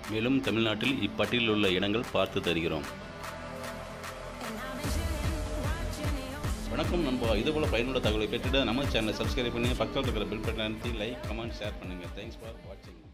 மேலும் தமிழ்நாட்டில் இப்பட்டியலில் உள்ள இடங்கள் பார்த்து தருகிறோம். வணக்கம் நண்பா. இதுபோல் பயனுள்ள தகவலை பெற்றுட நம்ம சேனலை சப்ஸ்கிரைப் பண்ணி பக்கத்தில் இருக்கிற பெல் பட்டனை அழுத்தி லைக் கமெண்ட் ஷேர் பண்ணுங்கள். தேங்க்ஸ் ஃபார் வாட்சிங்.